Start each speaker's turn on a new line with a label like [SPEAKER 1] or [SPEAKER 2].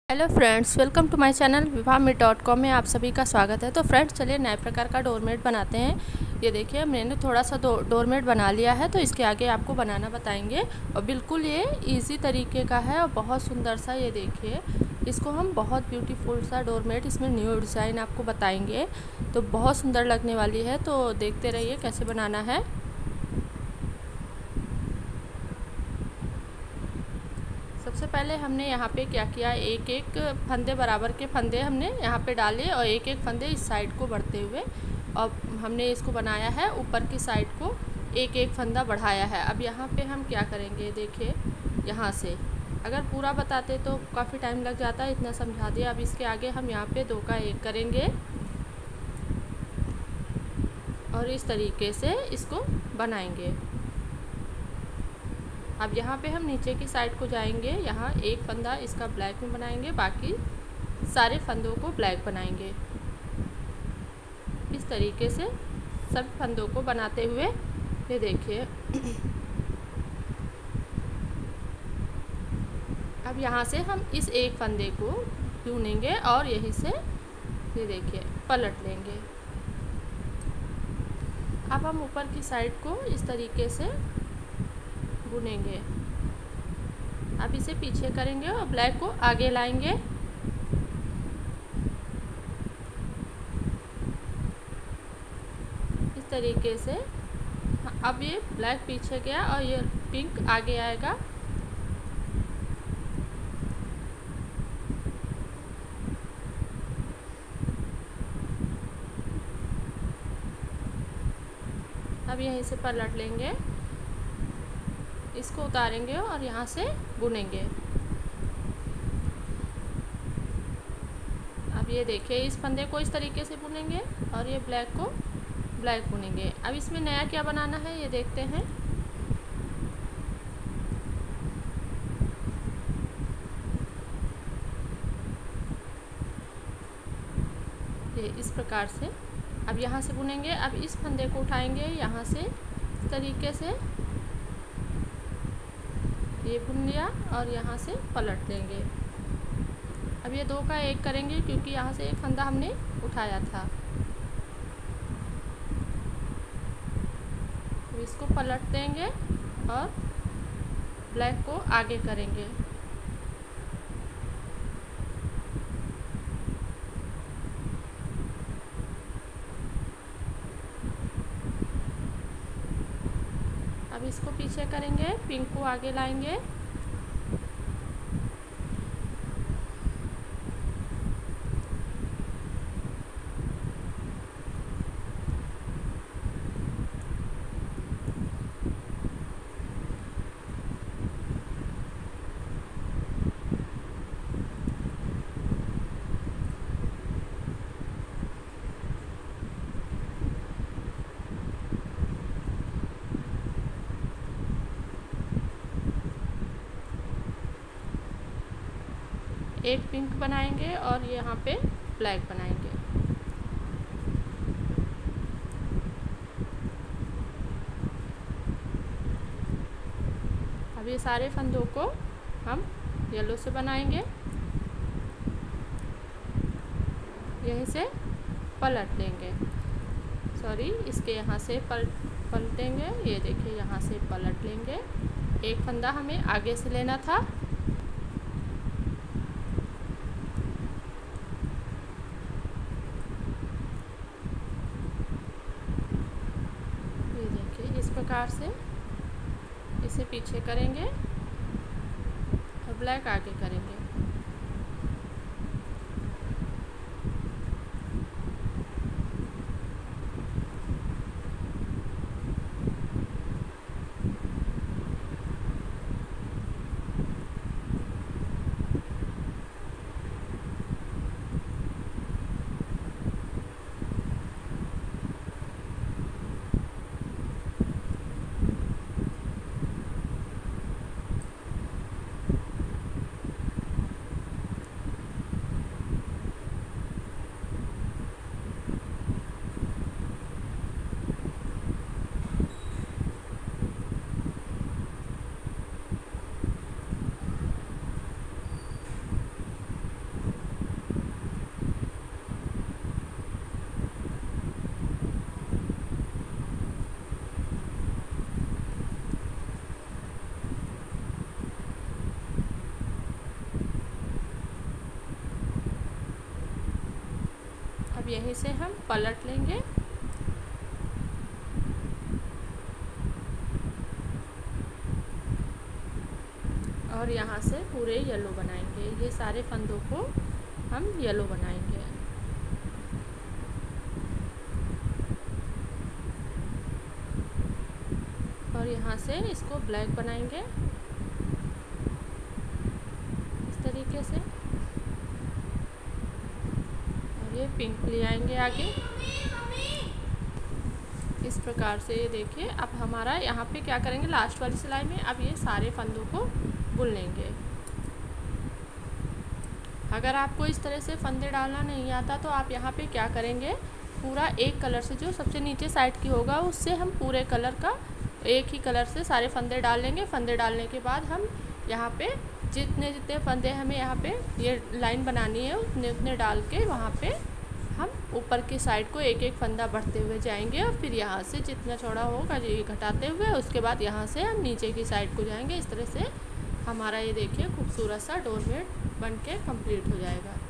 [SPEAKER 1] Hello friends, welcome to my channel vivameet.com में आप सभी का स्वागत है। तो फ्रेंड्स, चलिए नए प्रकार का डोरमेट बनाते हैं। ये देखिए, मैंने थोड़ा सा डोरमेट बना लिया है, तो इसके आगे आपको बनाना बताएंगे। और बिल्कुल ये इजी तरीके का है और बहुत सुंदर सा। ये देखिए, इसको हम बहुत ब्यूटीफुल सा डोरमेट, इसमें न्यू डिज़ाइन आपको बताएंगे, तो बहुत सुंदर लगने वाली है। तो देखते रहिए कैसे बनाना है। सबसे पहले हमने यहाँ पे क्या किया, एक एक फंदे बराबर के फंदे हमने यहाँ पे डाले और एक एक फंदे इस साइड को बढ़ते हुए, और हमने इसको बनाया है ऊपर की साइड को एक एक फंदा बढ़ाया है। अब यहाँ पे हम क्या करेंगे, देखिए यहाँ से अगर पूरा बताते तो काफ़ी टाइम लग जाता है, इतना समझा दिया। अब इसके आगे हम यहाँ पे 2 का 1 करेंगे और इस तरीके से इसको बनाएंगे। अब यहाँ पे हम नीचे की साइड को जाएंगे, यहाँ एक फंदा इसका ब्लैक में बनाएंगे, बाकी सारे फंदों को ब्लैक बनाएंगे। इस तरीके से सब फंदों को बनाते हुए ये देखिए। अब यहाँ से हम इस एक फंदे को बुनेंगे और यहीं से ये देखिए पलट लेंगे। अब हम ऊपर की साइड को इस तरीके से बुनेंगे। अब इसे पीछे करेंगे और ब्लैक को आगे लाएंगे। इस तरीके से अब ये ब्लैक पीछे गया और ये पिंक आगे आएगा। अब यहीं से पलट लेंगे, इसको उतारेंगे और यहाँ से बुनेंगे। अब ये देखिए, इस फंदे को इस तरीके से बुनेंगे और ये ब्लैक को ब्लैक बुनेंगे। अब इसमें नया क्या बनाना है ये देखते हैं। ये इस प्रकार से अब यहाँ से बुनेंगे। अब इस फंदे को उठाएंगे यहाँ से इस तरीके से, ये बुन लिया और यहाँ से पलट देंगे। अब ये 2 का 1 करेंगे क्योंकि यहाँ से एक फंदा हमने उठाया था। तो इसको पलट देंगे और ब्लैक को आगे करेंगे। अब इसको पीछे करेंगे, पिंक को आगे लाएंगे। एक पिंक बनाएंगे और यहाँ पे ब्लैक बनाएंगे। अब ये सारे फंदों को हम येलो से बनाएंगे, यहीं से पलट देंगे। सॉरी, इसके यहाँ से पलटेंगे। ये देखिए, यहाँ से पलट लेंगे। एक फंदा हमें आगे से लेना था। इस प्रकार से इसे पीछे करेंगे और ब्लैक आगे करेंगे। अब यहीं से हम पलट लेंगे और यहाँ से पूरे येलो बनाएंगे। ये सारे फंदों को हम येलो बनाएंगे। और यहाँ से इसको ब्लैक बनाएंगे इस तरीके से। और ये पिंक ले आएंगे आगे इस प्रकार से। ये देखिए अब हमारा यहाँ पे क्या करेंगे, लास्ट वाली सिलाई में अब ये सारे फंदों को बुन लेंगे। अगर आपको इस तरह से फंदे डालना नहीं आता तो आप यहाँ पे क्या करेंगे, पूरा एक कलर से जो सबसे नीचे साइड की होगा उससे हम पूरे कलर का एक ही कलर से सारे फंदे डाल लेंगे। फंदे डालने के बाद हम यहाँ पे जितने जितने फंदे हमें यहाँ पे ये लाइन बनानी है उतने उतने डाल के वहाँ पे हम ऊपर की साइड को एक एक फंदा बढ़ते हुए जाएंगे। और फिर यहाँ से जितना चौड़ा होगा ये घटाते हुए उसके बाद यहाँ से हम नीचे की साइड को जाएंगे। इस तरह से हमारा ये देखिए खूबसूरत सा डोरमेट बन के कंप्लीट हो जाएगा।